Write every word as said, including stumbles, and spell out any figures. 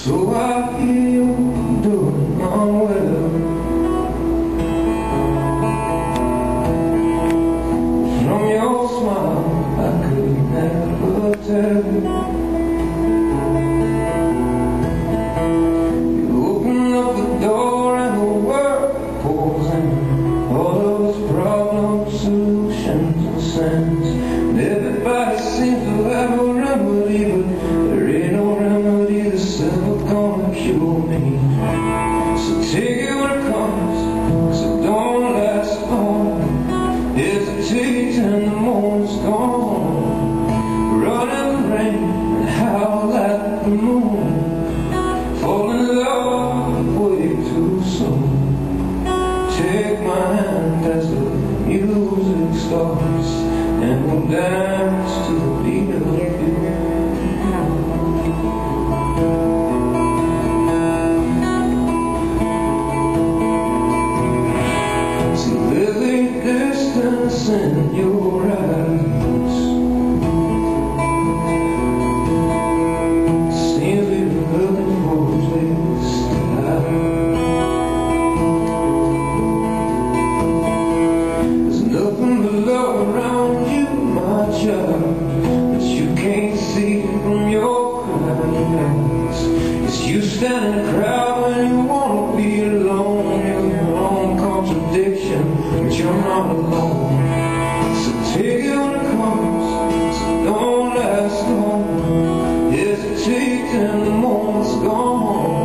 So I hear you doing unwell. From your smile I could never tell. You open up the door and the world pours in. All those problems, solutions and sense. And everybody seems to have a remedy, but there ain't no remedy that's ever gonna cure me. So take it when it comes, 'cause it don't last long. Hesitate and the moment's gone. Run in the rain and howl at the moon. Fall in love way too soon. Take my hand as the music starts, and we'll dance to the beat of you. See, there's a distance in your eyes. Seems we've been looking for a place to hide. There's nothing but love around you, my child, but you can't see from your crying eyes. It's you stand in a crowd when you wanna be alone. You're your own contradiction, but you're not alone. So take it when it comes, so don't last long. Hesitate and the moment's gone.